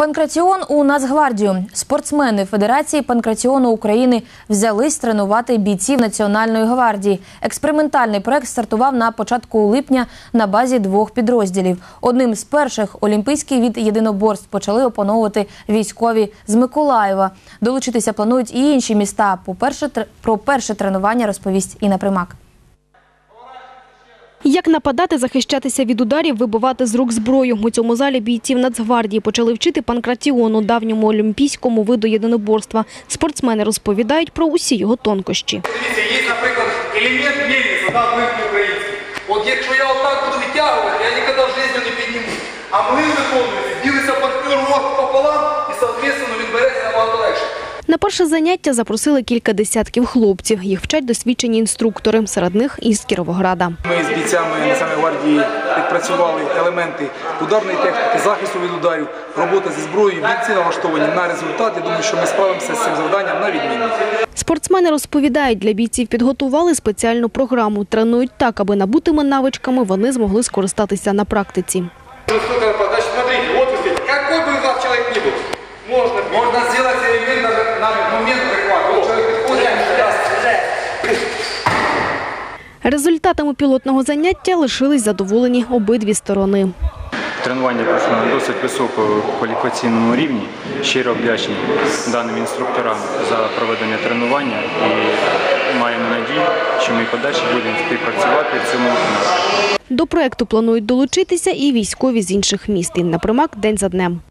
Панкратіон у Нацгвардію. Спортсмени Федерації панкратіону України взялись тренувати бійців Національної гвардії. Експериментальний проект стартував на початку липня на базі 2 підрозділів. Одним з перших олімпійський від єдиноборств почали опановувати військові з Миколаєва. Долучитися планують і інші міста. Про перше тренування розповість Інна Примак. Як нападати, захищатися від ударів, вибивати з рук зброю. У цьому залі бійців Нацгвардії почали вчити панкратіону, давньому олімпійському виду єдиноборства. Спортсмени розповідають про усі його тонкощі. Дивіться, є, наприклад, елемент мельниці, млин український. От якщо я отак буду витягувати, я ніколи в житті не підніму. А млин виконується, ділиться партнер пополам і, відповідно, він береться набагато легше. На перше заняття запросили кілька десятків хлопців. Їх вчать досвідчені інструктори, серед них із Кіровограда. Ми з бійцями Національної гвардії відпрацювали елементи ударної техніки, захисту від ударів, роботи зі зброєю. Бійці налаштовані на результат. Я думаю, що ми справимося з цим завданням на відмінно. Спортсмени розповідають, для бійців підготували спеціальну програму. Тренують так, аби набутими навичками вони змогли скористатися на практиці. Значить, смотрите, от ви стоїте. Який би у вас чоловік не був, можна зробити елемент на момент прихвату. Чоловік підходить, Результатами пілотного заняття лишились задоволені обидві сторони. Тренування пройшло на досить високому кваліфікаційному рівні. Щиро вдячні даним інструкторам за проведення тренування і маємо надію, що ми подальше будемо співпрацювати в цьому напрямку. До проєкту планують долучитися і військові з інших міст. Інна Примак, день за днем.